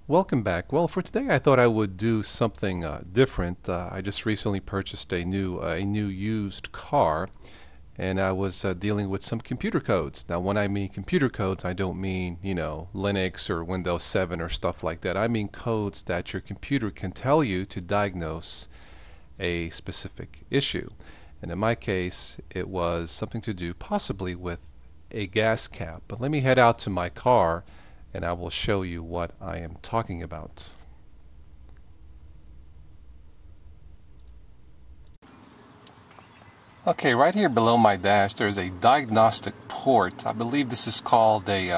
Welcome back. Well, for today, I thought I would do something different. I just recently purchased a new used car, and I was dealing with some computer codes. Now, when I mean computer codes, I don't mean Linux or Windows 7 or stuff like that. I mean codes that your computer can tell you to diagnose a specific issue. And in my case, it was something to do possibly with a gas cap. But let me head out to my car and I will show you what I am talking about. Okay, right here below my dash there's a diagnostic port. I believe this is called a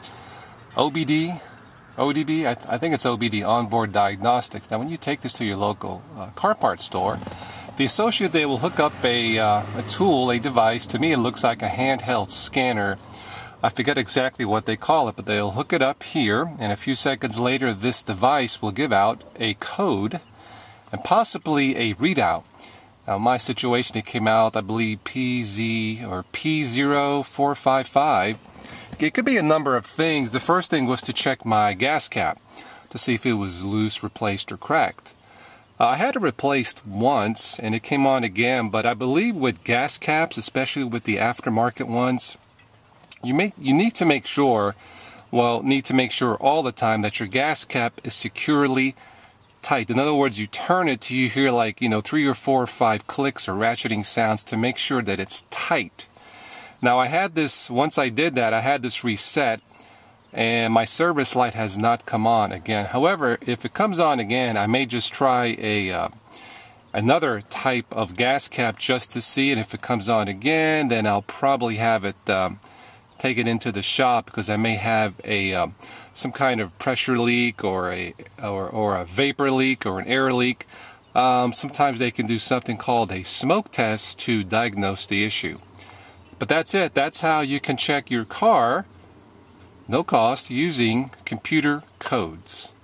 OBD, I think it's OBD, onboard diagnostics. Now when you take this to your local car parts store, the associate there will hook up a tool, a device. To me it looks like a handheld scanner. I forget exactly what they call it, but they'll hook it up here, and a few seconds later this device will give out a code and possibly a readout. Now in my situation it came out, I believe PZ or P0455. It could be a number of things. The first thing was to check my gas cap to see if it was loose, replaced, or cracked. I had it replaced once and it came on again, but I believe with gas caps, especially with the aftermarket ones, you need to make sure all the time that your gas cap is securely tight. In other words, you turn it till you hear like 3 or 4 or 5 clicks or ratcheting sounds to make sure that it's tight. Now I had this, once I did that, I had this reset and my service light has not come on again. However, if it comes on again, I may just try another type of gas cap just to see, and if it comes on again, then I'll probably have it take it into the shop because I may have some kind of pressure leak or a vapor leak or an air leak. Sometimes they can do something called a smoke test to diagnose the issue. But that's it. That's how you can check your car, no cost, using computer codes.